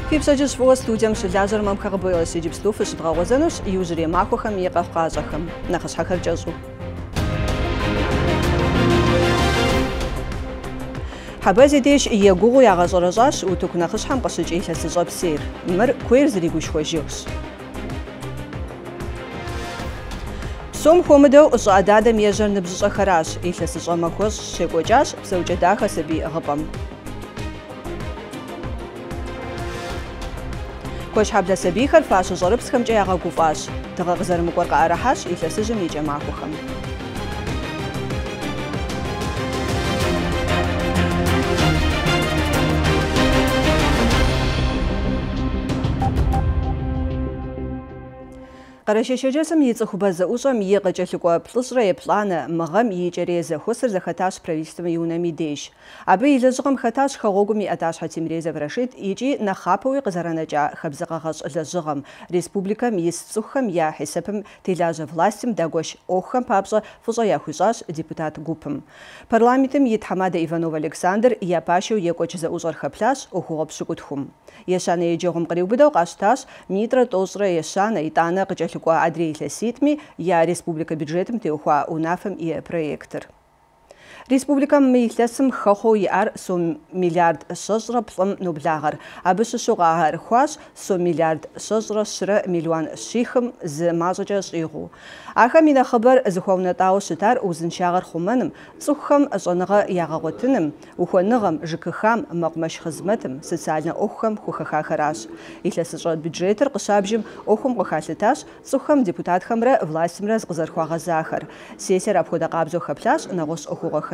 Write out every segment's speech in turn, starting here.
Кипсаджи швуа студиям шилажер мамхагабыла сидипсту фишдгауазануш южри макухам еqafqaş'axem naxışhexer ç'eş'u. Habazedêş yeguğu yağaş'ereş'aş utuk naxışhem khışıç' ilhesış'e psêyr. Mır kuêr zıriguşxuejjığş. Psom xuemıdeu ş'ıadadem yêjer nıbjış'exeraş. Ilhesış'e maxueş' şêk'ueç'aş pseuç'e daxe sabiy ğıp'em. Koşhabla sabixer faşe ş'erıpsxemç'e yağeguf'aş. Dığe khızerımık'uer kha'erahaş ilhesıjım yiç'e maxuexem. Къарэщэщэджэсым и цӏыхубэ зэӏущӏэм и къэкӏэлъыкӏуэ плӏыщӏрэ еплӏанэ мыгъэм и кӏэрей зэхуэсыр зэхэтащ правительствэм и унэм и деж. Абы и лэжьыгъэм хэтащ хэгъуэгум и ӏэтащхьэ Темирей Заврашид икӏи нэхъапэуи къызэрэнэкӏа хабзэкъэгъэщӏ лэжьыгъэм, республикэм ис цӏыхухэм я хьесэпым телажьэ властым дагуэш ӏуэхухэм папщӏэ фӏыщӏэ яхуищӏащ депутат гупым. Парламентым и Тхьэмадэ Иванов Александр япащэу екӏуэкӏ зэӏущӏэр хэплъащ ӏуэхугъуэ пщыкӏутхум. Ещанэ еджэгъум къриубыдэу къащтащ минитӏрэ тӏощӏрэ ещанэ итӏанэ къыкӏэлъыкӏуа Адрей Лъэситми я республикэ бюджетым теухуа унафэм и проектыр. Республикэм мы илъэсым хэхъуэу иӏэр сом миллиард щэщӏрэ плӏым ноблагъэр. Абы щыщу къагъэрыхуащ сом миллиард щэщӏрэ щырэ миллион щихым зы мащӏэкӏэ щӏигъуу. Ахэм и нэхъыбэр зыхуэунэтӏауэ щытар узыншагъэр хъумэным, цӏыхухэм щӏэныгъэ ягъэгъуэтыным, ухуэныгъэм, жыгыхам, мэкъумэш хъызмэтым, социальнэ ӏуэхухэм хухэхахэращ. Илъэсыщӏэ бюджетыр къыщабжым ӏуэхум къыхалъытащ цӏыхухэм депутатхэмрэ властымрэ къызэрыхуагъэзахэр. Сессиер апхуэдэ къабзэу хэплъащ нэгъуэщӏ ӏуэхугъуэхэми.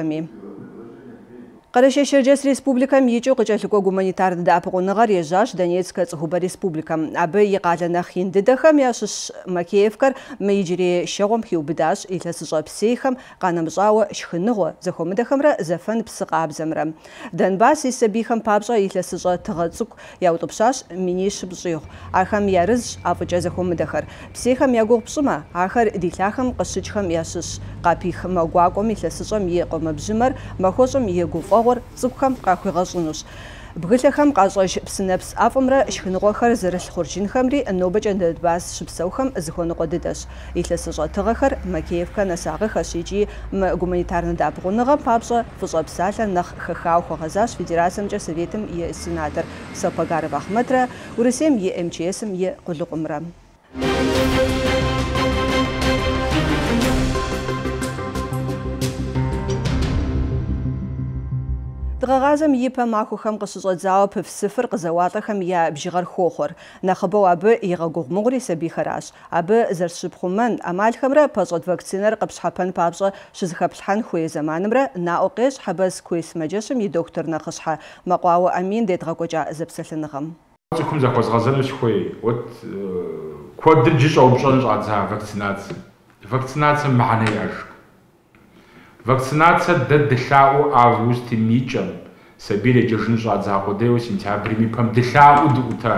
Къарэщэщэджэс республикэм икӏыу къыкӏэлъыкӏуэ гуманитарнэ дэӏэпыкъуныгъэр ежьащ Донецк цӏыхубэ республикэм. Абы и къалэ нэхъ ин дыдэхэм ящыщ Макеевкэр мы иджырей щэгъуэм хиубыдащ илъэсыщӏэ псейхэм къанэмыщӏауэ шхыныгъуэ зэхуэмыдэхэмрэ зэфэн псы къабзэмрэ. Донбасс и сабийхэм папщӏэ илъэсыщӏэ тыгъэ цӏыкӏу яутӏыпщащ минищ пщӏигъу. Ахэм ярызщ ӏэфӏыкӏэ зэхуэмыдэхэр. Псейхэм я гугъу пщӏымэ, ахэр ди лъахэм къыщыкӏхэм ящыщ къапих мэгуакӏуэм илъэсыщӏэм и къуэмэбжьымэр махуэщӏым и гуфӏэгъуэр цӏыкӏухэм къахуигъэщӏынущ. Бгылъэхэм къащӏэж псынэпс ӏэфӏымрэ шхыныгъуэхэр зэрылъ хъурджынхэмри нобэкӏэ Донбасс щыпсэухэм зыхуэныкъуэ дыдэщ. Илъэсыщӏэ тыгъэхэр Макеевкэ нэсагъыхэщ икӏи мы гуманитарнэ дэӏэпыкъуныгъэм папщӏэ фӏыщӏэ псалъэ нэхъ хэхауэ хуэгъэзащ Федерациемкӏэ Советым и сенатор Сапагаров Ахмэтрэ, Урысейм и МЧСым и Къулыкъумрэ. Дгъэгъазэм и пэ махуэхэм къыщыщӏэдзауэ пыф-сыфыр къызэуалӏэхэм я бжыгъэр хохъуэр. Нэхъыбэу абы игъэгугъу мыгъури сабийхэращ. Абы зэрыщыпхъумэн ӏэмалхэмрэ пэщӏэт вакцинэр къыпщхьэпэн папщӏэ щызэхэплъхьэн хуей зэманымрэ наӏуэ къещӏ Хьэбэз Куей Сымаджэщым и дохутыр нэхъыщхьэ Мэкъуауэ Амин дедгъэкӏуэкӏа зэпсэлъэныгъэм. Цӏыхум захуэзгъэзэну сыхуей. Куэдыр джы щӏэупщӏэн щӏадза вакцинацие. Вакцинацие мыхьэнэ яшх. Вакцинация дэ дылъаӏуэу августым икӏэм сабийр еджэжын щӏадза къудейуэ сентябрым и пэм дылъаӏуэу дыӏута.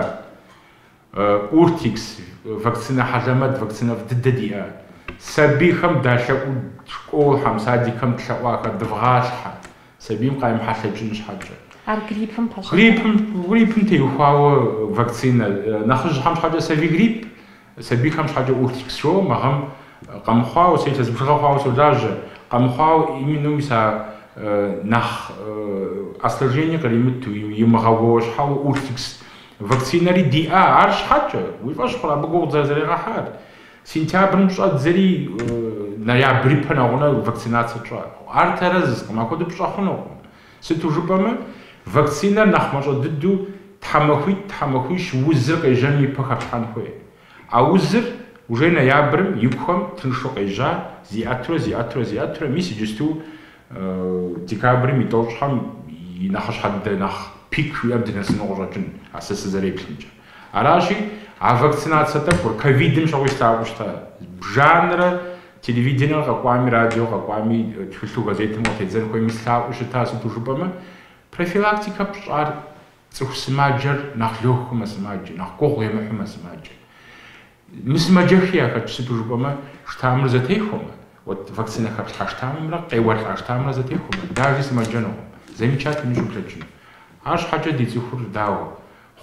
Уртикс вакцинэ хьэлэмэт, вакцинэ дыдэ диӏэ. Сабийхэм далъэӏуу школхэм, садикхэм тлъэӏуахэр дывгъалъхьэ. Сабийм къаймыхьэлъэкӏын щхьэкӏэ. Ар гриппым пэщӏэ. Гриппым теухуауэ вакцинэ. Нэхъыжьхэм щхьэкӏэ саби грипп, сабийхэм щхьэкӏэ уртикс шоуэ мыгъэм къэмыхъуауэ селъэзбжыгъэ хъуауэ солажьэ. Къэмыхъуауэ именно миса нэхъ осложнение къримыту имыгъэуэ щхьэуэ уртикс вакцинэри диӏэ. Ар щхьэкӏэ уи фӏэщ хъурэ абы гугъу зэрегъэхьар. Сентябрым щӏэдзэри ноябрь пэнэгъунэ вакцинацие тщӏа. Ар тэрэзызкъым, апхуэдэу пщӏэ хъунукъым. Сыту жыпӏэмэ, вакцинэр нэхъ мащӏэ дыдэу тхьэмахуищ узыр къежьэм и пэ хэплъхьэн хуей. А узыр уже ноябрым икухэм тыншу къежьа зиӏэтурэ мис иджысту декабрым и тӏощӏхэм и нэхъыщхьэ дыдэ нэхъ пик жиӏэм дынэсыну къыщӏэкӏын а сэ сызэреплъымкӏэ. Аращи, а вакцинацие тӏэкӏур ковидым щыгъуи слъагъуу щыта. Бжанрэ телевидением къэкӏуами, радио къэкӏуами, тхылъу газетым къытедзэн хуейми слъагъуу щыта сыту жыпӏэмэ, профилактикэ пщӏар цӏыху сымаджэр нэхъ лохумэ сымаджэ, нэхъ гугъу емыхьумэ сымаджэ. Мы сымаджэхи яхэтщ сыту жыпӏэмэ, штамыр зэтехуэмэ. Вот вакцина хэплъхьа штамымрэ къеуэлӏа штамрэ зэтехуэмэ. Дажи сымаджэнукъым. Замечательно щыплъэкӏыну. Ар щхьэкӏэ ди цӏыхур дауэ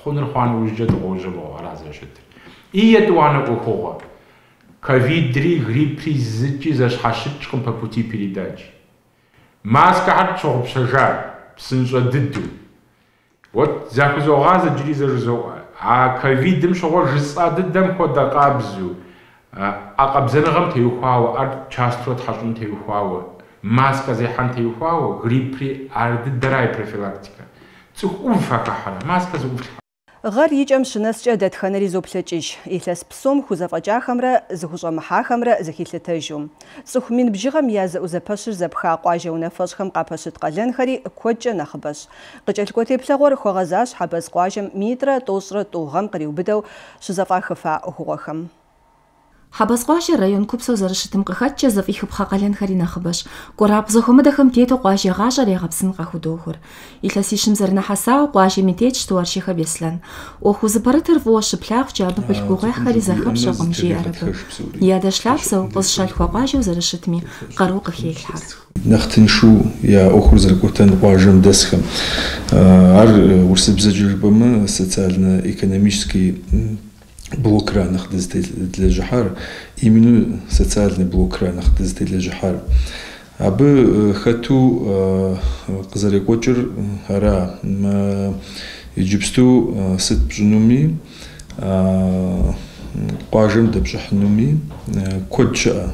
خونر خوان وجد غوجبو رازشت إيدوان أخوة ковид-3 грипп-3 зычи зэшхьэщыкӏкъым по пути передачи. Маскэхьэр щогъупщэжа, псынщӏэ дыду. Вот захузогъазэ джыри зэрызоӏэ. А ковидым щыгъуэ жысӏэ дыдэм хуэдэ къабзу, ӏэкъэбзэныгъэм теухуауэ, ар частрэ тхьэщӏын теухуауэ, маскэ зехьэн теухуауэ, гриппри ар дыдэрэ и профилактика. Цӏыху ӏув ахыхьэрэ, маскэ зыӏув. غار يجم شنسجا دتخنري زوبلتشيش إثاس بسوم خوزافجا خمرة زخوشا محا خمرة زخيلتاجوم سخمين بجيغم ياز أوزابشر زبخا قواجا ونفشخم قابشت قلن خري كوجا نخبش قجل كوتي بلغور خوغازاش حبس قواجم ميترا توشرة توغم قريو بدو شزافا خفا أخوغخم حبسقاش الريون كوبسو زرشتم قخاتش زفيخ بخاقلين خرينا خبش قراب زخمدخم تيتو قواجي غاجر يغبسن قخودوخر إثاسيشم زرنا حساو قواجي ميتيج توارشيخ بيسلان وخو زبرتر فوش بلاغ جابو بالكوغي خري زخب شغم جي عربو يادش لابسو قصشال قواجي وزرشتمي قروق خيل حر نختنشو يا أخر زرقوتان قواجم دسخم ار ورسبزجر بما социально экономический блок ранах для жахар, именно социальный блок ранах для жахар. Абы хату казарекочер ара иджипсту сет бжнуми قاجم دبشحنومي كوتشا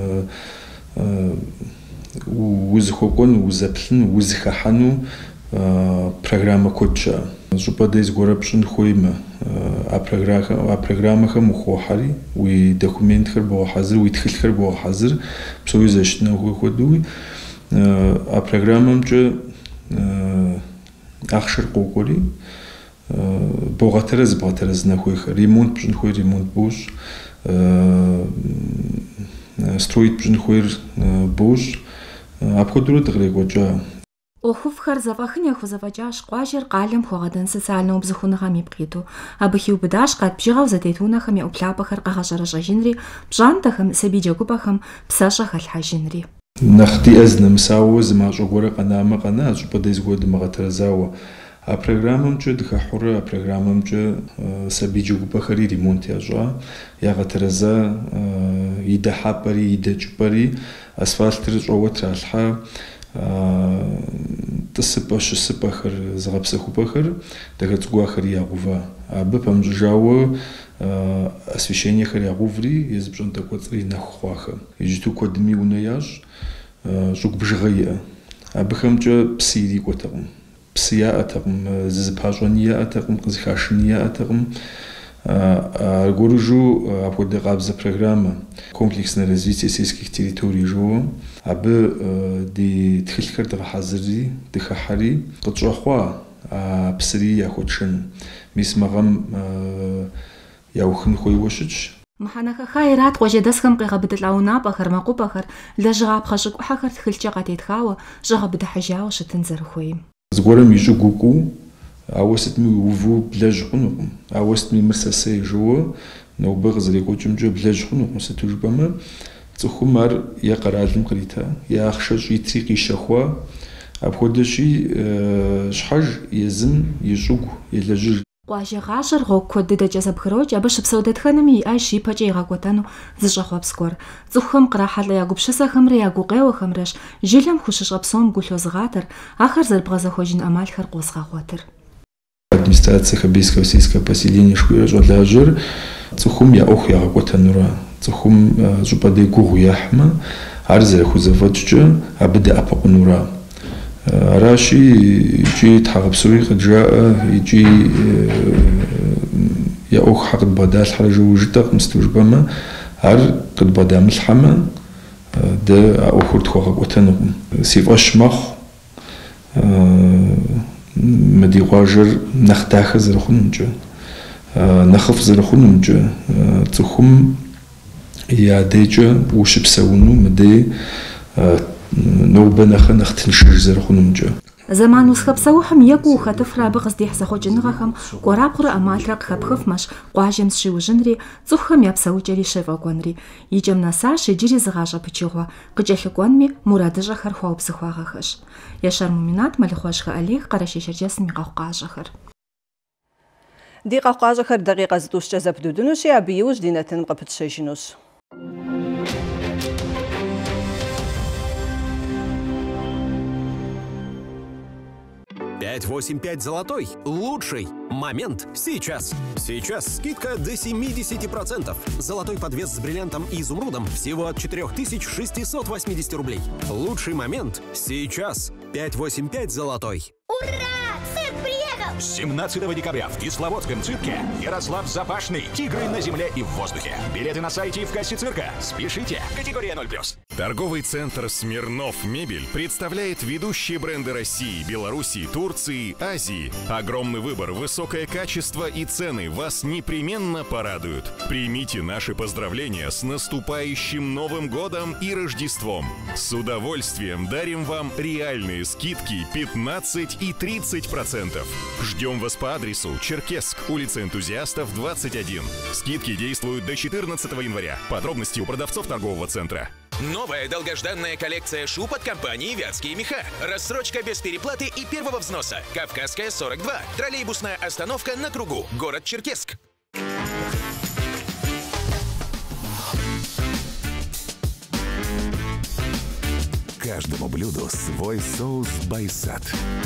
وزخوكون وزبلن وزخحنو программа кодча жупадез горапшин хуйма а программаха мухохари уи документхэр бо хазыр уи тхилхэр бо хазыр псоизашна хуходуи а программамча ахшэр қокори богатэрез нахуих ремонт бжин хуй ремонт буш строить бжин хуй буш обходру тгрегоча أخوفخر زفاخن يا خوزافجاش قواجر قالم خوغدن социального бзухунаха мипкиту абхиу бдаш قد بجيغاو زتيتوناخم يا أبلابخر قاغجرجا جنري بجانتاخم سبيجاكوباخم بساشا خلحا جنري نختي أزنا مساوز ما جوغورا قناما قنا جبديز غود مغترزاوا а программам че дхахура а программам че сабиджугупахари ремонт яжа ягатраза идахапари идачупари асфальтыр жоватралха тсыпаш сыпахар загапсахупахар дагацгуахар ягува абы памжжао освещение хар ягуври езбжон такоцри нахуаха ижту кодми унаяж жугбжгая абыхамча псири котагым псия атагым зызпажония атагым кызхашния атагым Горужу обхода программа комплексное развитие сельских территорий жо, абы ди тхилхар дхазри дхахари тчохва псри я хочен мисмагам я ухн хойвошич محنك خيرات وجدسكم قيغبد العونا بخر ماقو بخر لجغاب خشق حخر تخلجا قتيت خاوة جغبد حجاو شتنزر خويم زغورم يجو غوكو أوست مي وفو بلاج خنوم أوست مي مرساسي جوا نو بغز لي قوتشم جو بلاج خنوم ستوجبما تخمر يا قرالم قريتا يا أخشج يتريقي شخوا أبخدشي شحج يزم يجوك يلجر واجي غاشر غو كود دا جذب خروج أبش بسودة خنمي أي شي بجي غاقوتانو زجخوا بسكور زخم قراحة لا ياقو بشسا خمر ياقو قيو خمرش جيلم خوشش غبسوم قولو زغاتر آخر زربغازا خوجين أمال خرقوز غاقوتر администрация хабийского сельского поселения шкуяжо для жир цухум я ох я готанура цухум жупаде гугу яхма арзер хузавачча абде апакунура раши جي تحقبسوي خجاء يجي يا ох حق بدال حرج وجتق مستوجبما ار قد بدا ملحما ده اخرت خو غوتن سيفاش مخ مدي غاجر نختاخ زرخونجو نخف زرخونجو تخم يا ديجا وشبسونو مدي نوبنخ نختنشج زرخونجو زمان وسخبسوحم يقو خطفرا بغزدي حسخو جنغخم قرابقر أمالرق خبخفمش قواجمس شي وجنري زخم يبسو جري شفا قوانري يجم نساشي جري زغاجا بچيغوا قجاخي قوانمي مرادجا خرخوا بسخواغخش يشار مؤمنات ملخواشخ أليخ قراشي شرجاس ميقاو قاجخر دقيقة قاجة دقيقة زدوش جذب دودنوش يا بيوش دينتن قبت شيجنوش. 585 золотой. Лучший момент сейчас. Сейчас скидка до 70%. Золотой подвес с бриллиантом и изумрудом всего от 4680 рублей. Лучший момент сейчас. 585 золотой. Ура! Цирк приехал! С 17 декабря в Кисловодском цирке Ярослав Запашный. Тигры на земле и в воздухе. Билеты на сайте и в кассе цирка. Спешите. Категория 0+. Торговый центр «Смирнов Мебель» представляет ведущие бренды России, Беларуси, Турции, Азии. Огромный выбор, высокое качество и цены вас непременно порадуют. Примите наши поздравления с наступающим Новым годом и Рождеством. С удовольствием дарим вам реальные скидки 15 и 30%. Ждем вас по адресу Черкесск, улица Энтузиастов, 21. Скидки действуют до 14 января. Подробности у продавцов торгового центра. Новая долгожданная коллекция шуб от компании «Вятские меха». Рассрочка без переплаты и первого взноса. Кавказская, 42. Троллейбусная остановка на кругу. Город Черкесск. Каждому блюду свой соус «Байсад».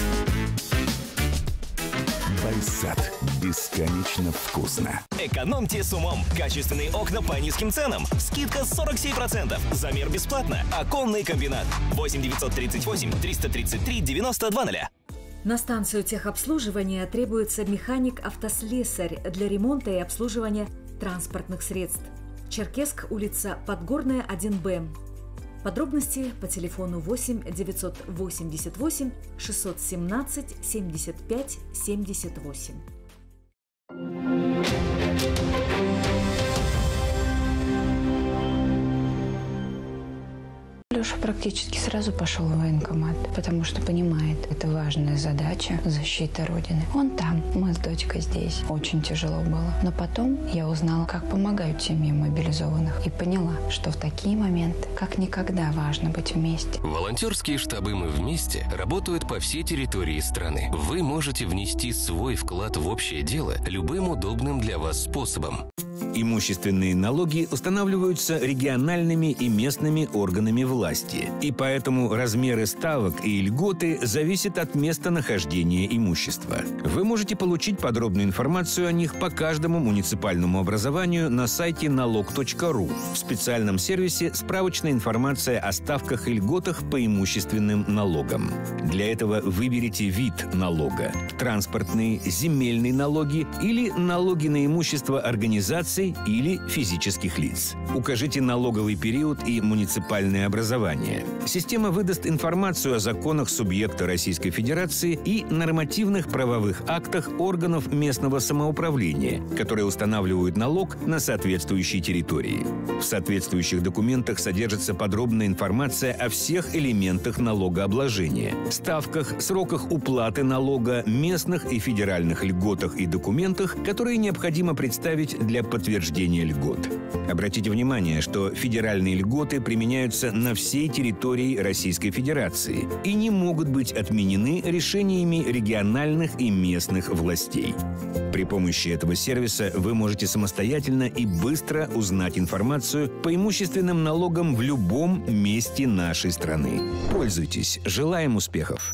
«Байсад» бесконечно вкусно. Экономьте с умом. Качественные окна по низким ценам. Скидка 47%. Замер бесплатно. Оконный комбинат. 8 938 333 92 0. На станцию техобслуживания требуется механик-автослесарь для ремонта и обслуживания транспортных средств. Черкесск, улица Подгорная, 1Б. Подробности по телефону 8 988 617 75 78. Леша практически сразу пошел в военкомат, потому что понимает, это важная задача – защита Родины. Он там, мы с дочкой здесь. Очень тяжело было. Но потом я узнала, как помогают семьям мобилизованных. И поняла, что в такие моменты как никогда важно быть вместе. Волонтерские штабы «Мы вместе» работают по всей территории страны. Вы можете внести свой вклад в общее дело любым удобным для вас способом. Имущественные налоги устанавливаются региональными и местными органами власти, и поэтому размеры ставок и льготы зависят от местонахождения имущества. Вы можете получить подробную информацию о них по каждому муниципальному образованию на сайте налог.ру в специальном сервисе «Справочная информация о ставках и льготах по имущественным налогам». Для этого выберите вид налога – транспортные, земельные налоги или налоги на имущество организаций или физических лиц. Укажите налоговый период и муниципальное образование. Система выдаст информацию о законах субъекта Российской Федерации и нормативных правовых актах органов местного самоуправления, которые устанавливают налог на соответствующей территории. В соответствующих документах содержится подробная информация о всех элементах налогообложения, ставках, сроках уплаты налога, местных и федеральных льготах и документах, которые необходимо представить для подтверждения льгот. Обратите внимание, что федеральные льготы применяются на всей территории Российской Федерации и не могут быть отменены решениями региональных и местных властей. При помощи этого сервиса вы можете самостоятельно и быстро узнать информацию по имущественным налогам в любом месте нашей страны. Пользуйтесь. Желаем успехов!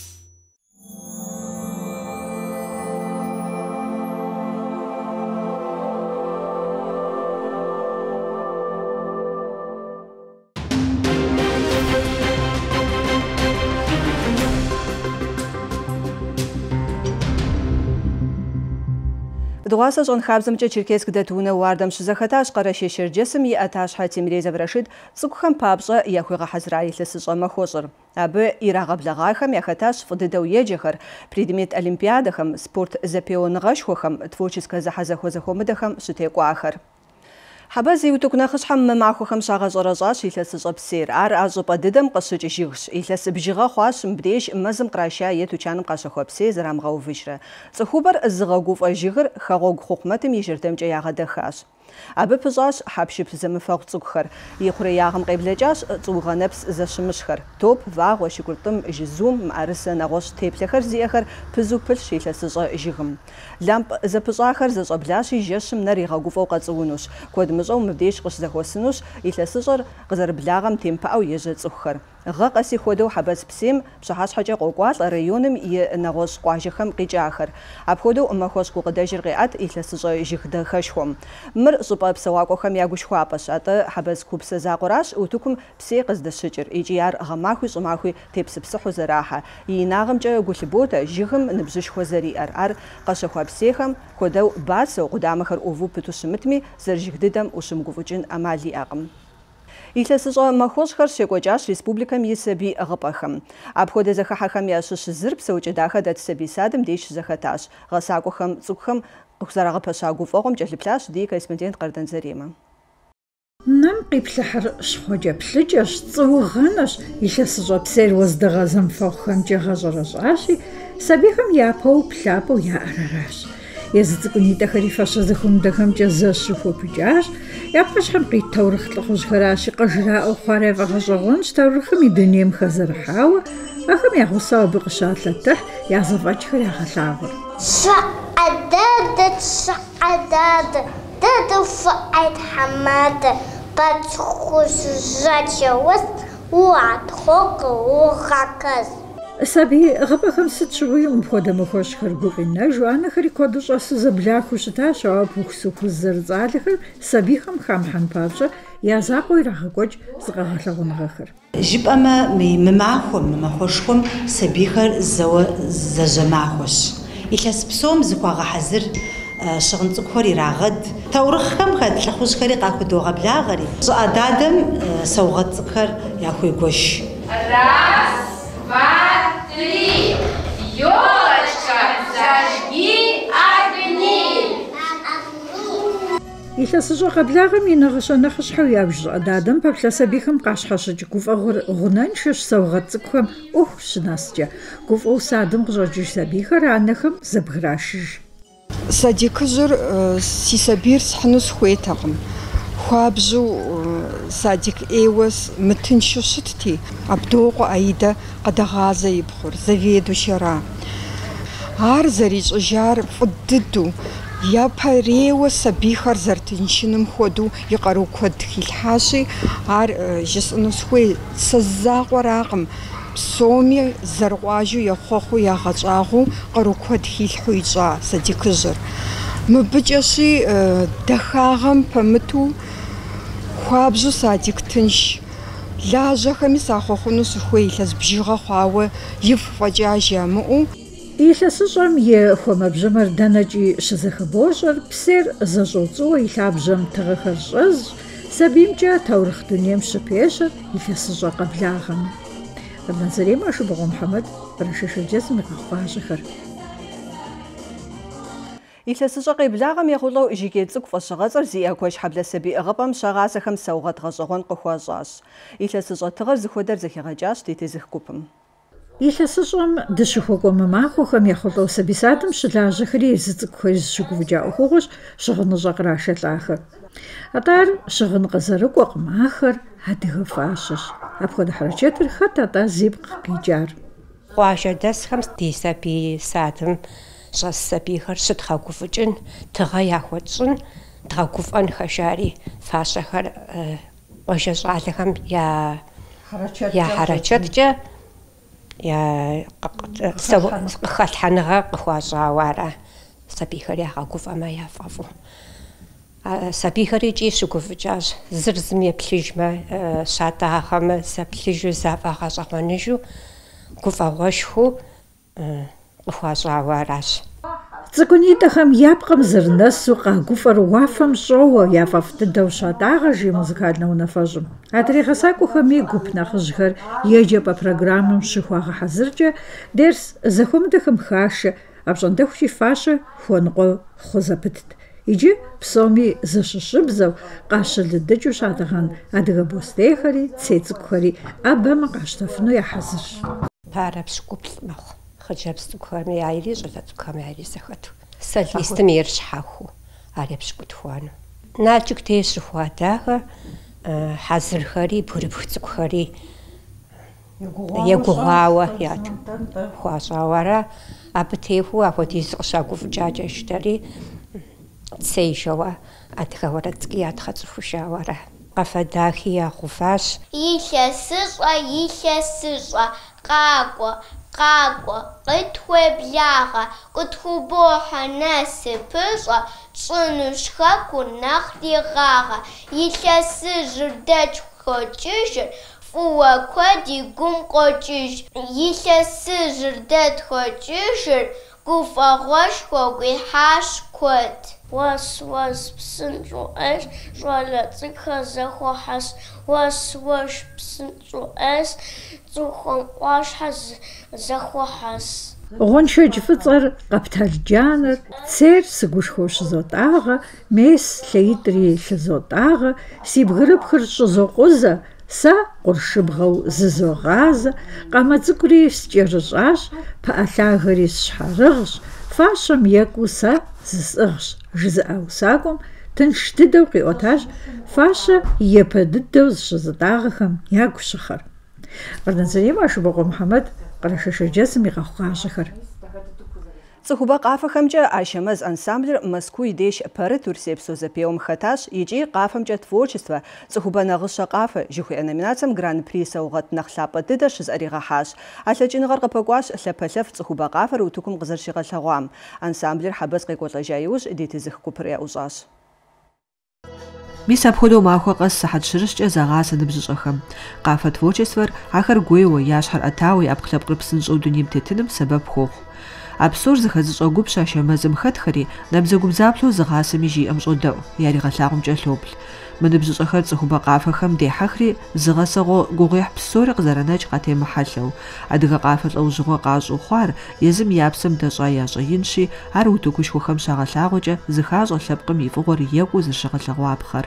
دوغاسة جون خابزمجة Черкесск داتونا واردم شزخاتاش قراشي شرجسم يأتاش حاتم ريزا برشيد سكوخم بابجة يخوغا حزرائي لسجة مخوشر أبي إراغب لغايخم يخاتاش فضدو يجيخر بريدميت أولمبيادخم سبورت زبيون غشخوخم تفوشيسكا زحزخو زخومدخم شتيكو آخر حبازي وتكناخش حم معكو خمسة غزرجاش يلس جبسير عار أجوبا ددم قصج جيغش يلس بجيغا خواش مبديش مزم قراشا يتو كانم قاشا خوبسي زرام غاو فيشرا زخوبر الزغاقوف أجيغر خاغوغ خوخمتم يجرتم جايا غدخاش أبي بزاش حبشي بزم فوق تقخر يخري ياغم قبل جاش توغا نفس زشمشخر توب فاغ وشكرتم جزوم معرسة نغوش تيبلخر زيخر بزو بلشي لسجا جيغم لامب زبزاخر زجا بلاشي جشم نريغا قفوقا تزونوش كود مزو مبديش قش زخوسنوش يتلسجر غزر بلاغم تيمبا أو يجد تقخر غاقسي خودو حبس بسيم بشحاش حاجة قوقوات ريونم ينغوش قواجخم قيجاخر أبخودو أمخوش قداجر غيات يتلسجا جيغدا خشهم مر صبا بسواقو خم ياغوش خوابش أتا حبس كوبس زاقوراش وتوكم بسي قزد الشجر إيجيار غماخوي صماخوي تيبس بسحو زراحة يناغم جا قلبوتا جيغم نبزش خوزري أر قشا خوابسيخم كودو باسو قدامخر أوفو بتوشمتمي زرجيغددم وشمقوفوجين أمالي أقم يتلسجا مخوشخر شكوجاش ريسبубликам يسبي غبخم أبخود زخحخم ياشش زرب سوجداخا دات سبي سادم ديش زخاتاش غساقوخم цукхам أخزارغا بشاقو فوقم جهلبلاش دي كورسبوندنت قردن زريما نم قيبلحر شخوجا بلجاش صوغانش يتلسجا بسير وزدغازم فوقهم جهاجراشاشي سبيخم يابو بلابو يا أراراش يزدقني دخري فاشا زخم دخم جزاشو بجاش يابقاش هم قيد تورخ تلخوش خراشي قجراء وخاري فغجغونش تورخم يدنيم خزر حاوة أخم يغوصاو بقشات لتح يعزفاج خري غلاغر سعداد سعداد داد فعيد حماد باتخوش جاتشا وست وعد خوق وغاكز سبي غبا 5 شوي ومخودا مخوش خرقوقنا جوانا خري كودش أسو زبلاخو شتا شواب وخسوكو الزرزالخر سبي خم حن بابشا يازاقو يراغوج زغاغلغون غخر جيب أما مماخوشكم سبيخر زجماخوش إتلاس بسوم زكواغا حزر شغن تقخوري راغد تورخكم خد لخوش خري قاكو دوغا بلاغري زادادم سوغت تقخر ياخوي قوش Раз, два, три. Ёлочка, зажги огни. يتلسجا قبلاغم ينغشا نخش حويابج أدادم بابلا سبيخم قاش حشج قوف غنان شش سوغت تقخم شناسجا قوف أو سادم غجاجش سبيخر عنخم زبغراشج صديقجر سيسابير سحنوس خويتاغم خوابجو صديق ايوس متنشوشتتي ابدوغو ايدا قدغازا يبخور زفيدو شرا عار زريج جار فددو يا باريو سبيخر زرتنشنم خودو يقرو كود خيلحاشي عار جسنوس خوي سزاغو راقم بسومي زرواجو يخوخو يغجاغو قرو كود خيلحو يجا صديقجر مبجاشي دخاغم بمتو خوابجو صادق تنش لاجا خميس أخوخنو سخوي لز بجيغا خواوة يفوجا جامعو يتلسجم يخوم بجمر دانجي شزخبوشر بسير زجوزو يلابجم تغخرجز سبيمجا تورخ دنيم شبيشر يتلسجا قبلاغم المنزلي ما شبغو محمد برشش الجزم غفاجخر يتلسجا قبلاغم يغولو جيجيت زك فشغازر زي أكوش حبل سبي أغبام شغازخم سوغت غجغون قخواجاش يتلسجا تغر زخودر زخي غجاش تيتزخ كوبم يتلسجم دشخوكو مماخوخم يغولو سبيسادم شلاجخري زتكوش شكوفجا أخوغش شغن جغراشة الآخر أطار شغن غزرق وقماخر هدغ فاشش أبخد حرشات الخط أطار زيبق قيجار قواشا دس خمس ديسا بي سادم شاس بيخر شتخاكوفجن تغياخوتشن تغاكوفن خشاري فاشخر وشجعتهم يا حركتجا يا خاتحنغا قخواجا وارا سبيخر يغاكوف أما يفافو سبيخر يجي شكوفجاج زرزم يبليجما شاتاخم سبليجو زافاغا جغوانجو كوفاغوشخو قخواجا واراش Цикунитахам япкам зернэсу къагуфӏэр уафэм щӏоуэ яфӏэфтыдэу щатӏагъэжи музыкальнэ унафэщӏым. Адрегъэсакӏуэхэми гуп нэхъыжьхэр еджапӏэ программэм щыхуагъэхьэзыркӏэ дерс зэхуэмыдэхэм хашэ, апщӏондэхущи фащэ хуэныкъуэ хъу зэпытт. Иджы псоми зэщыщыбзэу къащылыдыкӏыу щатӏыгъэн адыгэ бостейхэри цей цӏыкӏухэри ӏэбэмэ къащтэфыну яхьэзырщ. Парэ пщыкӏуплӏ мэхъу. خجابس تكامي عائلي جلت تكامي عائلي سخت سليستم يرشحه عارف شكو تخوانو ناجك تيسرفوا داخل حذرخري بربخصخري يقواوا يا خواشاورا أبتيفوا أفوديس قشاقو فجاجة اشتري تسيشوا أتخورتكي أتخصفوا شاورا قفداخي يا خفاش يشسسوا قاقوا قتوى بلاغة قتوى بوحة ناس بشا شنوشخاكو نخلي غاغة يشسس جرداج خوشيش فوا كودي قم قوشيش يشسس جرداد خوشيش قوفا غوش خوغي حاش كود واس بسنجو اش جوالا تيكا زخو حس واس بسنجو اس زخو واش حس زخو حس غونشج فطر قبتال جانر تسير سقوش خوش زوتاغا ميس ليدري شزوتاغا سيبغرب خرش زوقوزا سا قرشبغو ززوغازا قاما تزكري سجرجاش پاالاغري سشحرغش فاشم يكو سا زسغش جزاو ساقم تنشتدو قيوتاج فاشا يبددو زشزتاغخم ياكو شخر قردن سليم أشبغو محمد قرشش جسمي غاقا شخر Цхуба къафэхэмкӏэ ащэмэз ансамблыр Москву и деж пэры Турсепсо зэпеуэм хэтащ, икӏи къафэмкӏэ творчество «Цхуба нэгъыщэ къафэ» жыхуиӏэ номинацием Гран-при саугъэт нэхъ лъапӏэ дыдэ щызӏэригъэхьащ. А лъэкӏыныгъэр къыпэкӏуащ лъапэлъэф «Цхуба къафэр» утыкум къызэрыщигъэлъэгъуам. Ансамблыр хьэбэз къекӏуэлӏэжа иужь детызых гупыр яӏущӏащ. Мис апхуэдэу махуэ къэс сыхьэт щырыщкӏэ зэгъасэ ныбжьыщӏэхэм. Къафэ творчествэр ахэр гуейуэ, ящхьэр ӏэтауи, ӏэпкълъэпкъыр псынщӏэу дунейм тетыным сэбэп хуохъу. А псор зыхэзыщӏэ гуп щащэмэзым хэтхэри набдзэгубдзаплъэу зыгъасэми жиӏэм щӏодэӏу, яригъэлъагъумкӏэ лъоплъ. Мы ныбжьыщӏэхэр цӏыхубэ къафэхэм дехьэхри зыгъэсэгъуэ гугъуехь псори къызэрынэкӏ къатемыхьэлъэу, адыгэ къафэ лӏэужьыгъуэ къащӏу хъуар езым я псэм дэщӏа ящӏеинщи, ар утыкушхуэхэм щагъэлъагъуэкӏэ зыхащӏэ лъэпкъым и фӏыгъуэр екӏуу зыщыгъэлъэгъуапхъэр.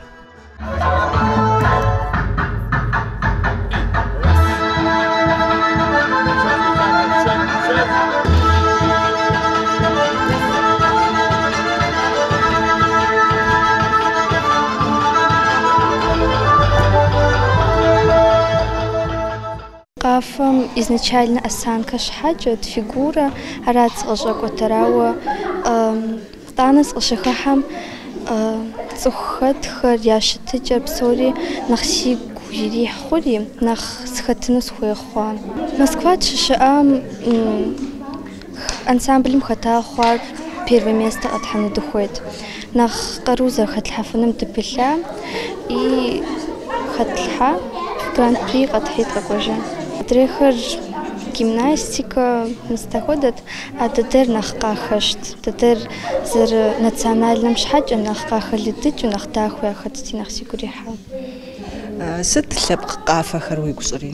Къафэм изначально осанка шхьэкӏэт, фигура арат зыкъыщӏэкӏуэтэрауэ итӏанэ зыкъыщыхыхьэм цӏыхухэтхэр ящытыкӏэр псори нэхъ сигу ирихь хъури, нэхъ схэтыну схуей хъуа. Москва щыщыӏэм ансамблым хэта хъуар первое место къэтхьэну дыхуейт. Нэхъ къару зэрыхэтлъхьэфыным дыпылъа и хэтлъхьа Гран-при къэтхьит къэкӏуэжа. Дрехэр гимнастика мыстаходат, а дадэр нэхъ къахэщт. Дадэр зэры национальным щхьэкӏэ нэхъ къахэлыдыкӏыу, нэхъ дахэу яхэтти, нэхъ сигу рихьа. Сыт лъэпкъ къафэхэр уигу щӏыри?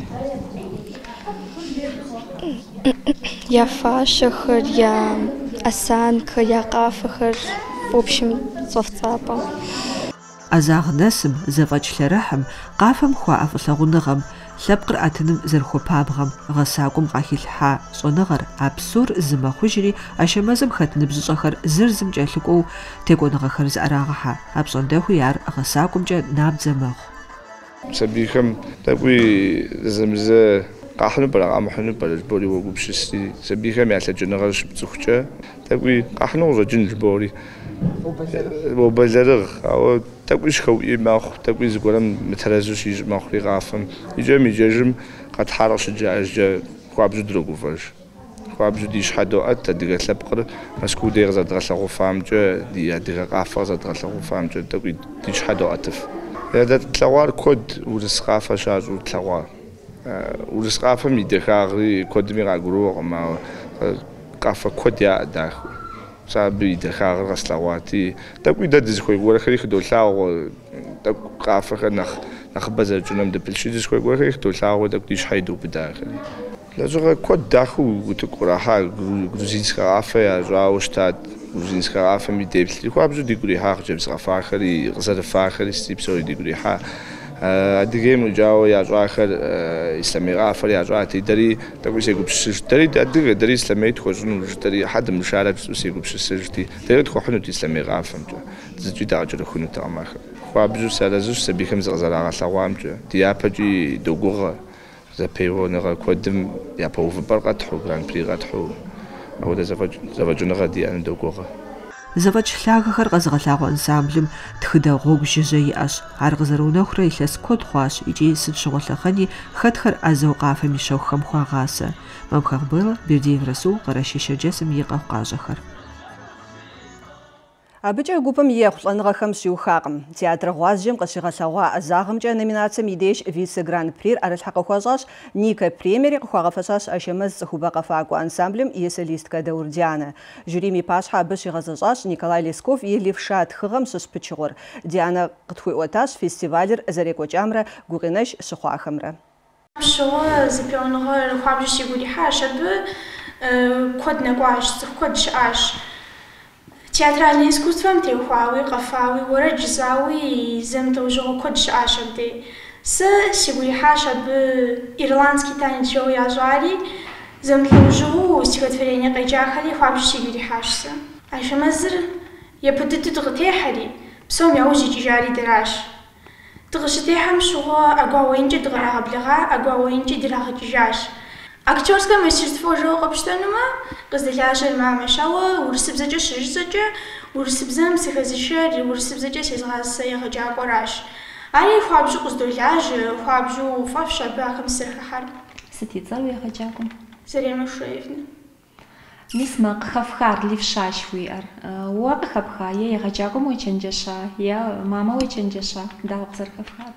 Я фащэхэр, я осанка, я къафэхэр, в общем, цӏофцӏапӏэ. Ӏэзагъ нэсым, зэфӏэкӏ лъэрыхьым, къафэм хуаӏэ фӏылъэгъуныгъэм, лъэпкъыр ӏэтыным зэрыхуэпабгъэм, гъэсакӏуэм къахилъхьа щӏэныгъэр, а псор зы мэхъужьри, ащэмэзым хэт ныбжьыщӏэхэр зыр зым кӏэлъыкӏуэу текӏуэныгъэхэр зыӏэрагъэхьэ. Апщӏондэхуи ар гъэсакӏуэмкӏэ набдзэ мэхъу. Сабийхэм тӏэкӏуи зэзэмызэ къахьыну пӏэрэ къамыхьыну пӏэрэ жыбори уэгупсыси, сабийхэм я лъэкӏыныгъэр щыпцӏыхукӏэ тӏэкӏуи къахьыну къыщӏэкӏын жыбори. Убэлэрыгъ, ауэ тӏэкӏуи щхэуӏий мэхъу, тӏэкӏуи зыгуэрэм мытэрэзу щищӏ мэхъури къафэм. Иджыпӏэм къэтхьарэ щыджаӏэжькӏэ хуабжьу дрогуфӏэж. Хуабжьу ди щхьэ доӏэт адыгэ лъэпкъыр Москву дей къызэдгъэлъэгъуфамкӏэ, ди адыгэ къафэ къызэдгъэлъэгъуфамкӏэ тӏэкӏуи ди щхьэ доӏэтыф. Ядытлъэгъуар куэд урыс къафэ щащӏу тлъэгъуа. Урыс къафэм и дахагъри куэдми къагурыӏуэкъым, ауэ къафэ куэд яӏэ дахэу. Сабы и дахагъыр къэслъэгъуати, тӏэкӏуи дэ дызыхуегуэрэхэри хыдолъагъуэ, тӏэкӏу къафэхэр нэхъыбэ зэрыкӏынуэм дыпылъщи дызыхуегуэрэхэри хыдолъагъуэ тӏэкӏу ди щхьэ идубыдахэри. Лэжьыгъэ куэд дахэу утыку кърахьа, грузинскэ къафэ ящӏауэ щытат, грузинскэ къафэми деплъри, хуабжьу дигу рихьа хъыджэбз къэфахэри, къызэрыфахэри сти псори дигу рихьа. أديهم الجو يا آخر إسلامي غافر يا تدري تقول سيقول بشش تدري دري إسلامي تخرجون تدري حد من شارع سيقول بشش سجتي تدري تخرجون إسلامي غافر تزوج داعج خونو تامخ خوابجو سالزوج سبيكم زغزال على سوام جو ديابجي دوغور زبيو نغا كودم يا بوف برقتحو جراند بري قتحو أو ده زواج نغا دي أنا دوغور زواج لاغخر غزغلاغو انسامبلم تخدا غوغ جياش عرغزرونخرا يلس كود خواش يجي سد شغلخني خدخر ازو قافمي شوخم خواغاسه مبخبل بيرديف رسو قراشي شجسم يقف قاجخر أبجا جوبم يخلن غخم شيوخاقم تياتر غوازجم قشيغساغوا أزاغمجا نوميناتسم يديش فيس جراند برير أرشحق خواجاش نيكا بريميري خواغفشاش أشمز خوباقا فاقو أنسامبلم يساليستكا دور ديانا جوريمي باشحا بشيغزاجاش نيكولاي ليسكوف يليفشات خغم ششبتشغور ديانا قطوي واتاش فيستيفالر زريكو جامرا غوغينش شخواخمرا شو زبيونغ خوابجي يقولي حاشا كود نقواش كود شاش театральное искусство трехуави, кафави, ворожзави, земтовжо код шашабде. С сигури хашаб ирландский танец жо яжари, земтовжо стихотворение кайджахали, хуабж сигури хашса. Айша мазр я подту тгтехали, псом я уже джари драш. Тгштехам шуга агауинджи драгаблага, агауинджи драгджаш. Актерское мастерство жо капштанума, газдаляжа мама шава, урсибзаджа шижзаджа, урсибзам сихазиша, урсибзаджа сизгаса ягаджа кораш. Али хуабжу газдаляжа, хуабжу фавша бахам сирхахар. Сатицал ягаджакум. Зарема шуевна. Нисма қхавхар лившаш хуиар. Уа қхавха я ягаджакум уйчанджаша, я мама уйчанджаша, да обзархавхар.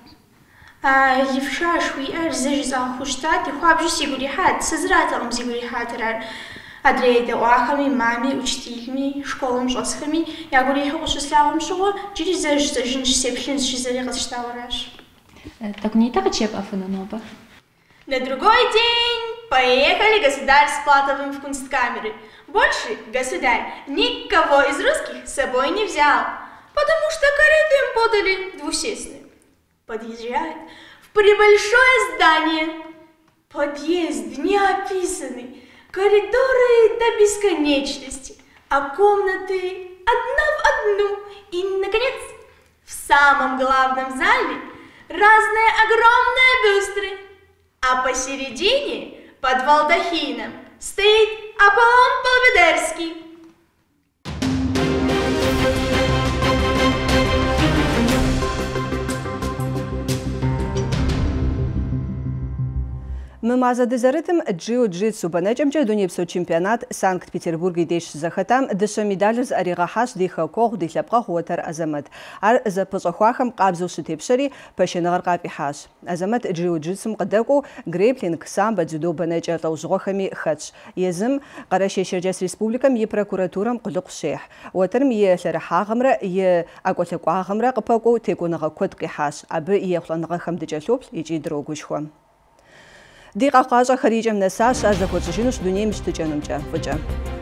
لفشا شوي أرزج زاخوشتات يخابجو سيقولي حد سزرات أم سيقولي حاترار أدري ده وآخمي مامي وشتيلمي شكولم شخصخمي يقولي حقوش سلاهم شغل جري زجنش سيبشين شزاري غتشتاوراش. Так не так чеп афананова. На другой день поехали государь с Платовым в кунсткамеры. Больше государь никого из русских с собой не взял, потому что карету им подали двусестную. Подъезжает в прибольшое здание. Подъезд неописанный, коридоры до бесконечности, а комнаты одна в одну. И, наконец, в самом главном зале разные огромные бюстры, а посередине, под балдахином, стоит Аполлон Белведерский. ممازة دزارتم جيو-джитсу بنجمجة دونيبسو чемпионат Санкт-Петербург ديش زختام دش ميدالز أريغا حاش ديخا كوغ دي لبقى خوتر أزمت أر زبزخواخم قابزو شتيبشري بشنغر قابي حاش أزمت جيو-джитсу مقدركو греплинг самбо дзюдо بنجة لوزغوخمي خدش يزم قراشي شرجاس республикам ي прокуратурам قلق شيح وترم ي لرحاغمرا ي أقوتلقواغمرا قباقو تيكونغا كودقي حاش أبي يخلانغا خم دجالوبل يجي دروغوشخوام دي قاقاجة خريجة من الساش أزاكوتشينوش دوني مشتجانمجا فجأة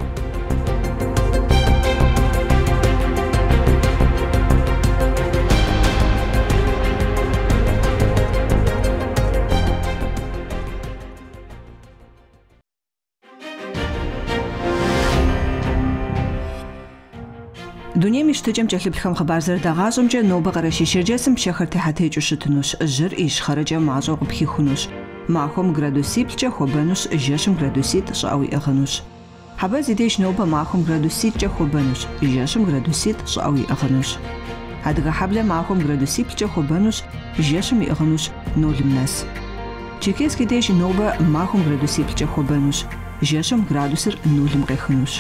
دنيا مشتجم جهل بخم خبر زرد غازم جا نوبة غراشي شرجاسم بشخر تحتيجو شتنوش جر إيش خرجا معزوق بخي خنوش معهم градусип ча хобануш жешим градусит шауи агануш хаба зидеш ноба معهم градусит ча хобануш жешим градусит шауи агануш адга хабла معهم градусип ча хобануш жешим агануш нолимнас чекески деш ноба معهم градусип ча хобануш жешим градусир нолим гехануш.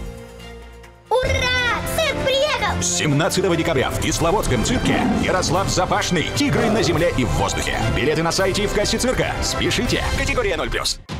17 декабря в Кисловодском цирке Ярослав Запашный. Тигры на земле и в воздухе. Билеты на сайте и в кассе цирка. Спешите. Категория 0+.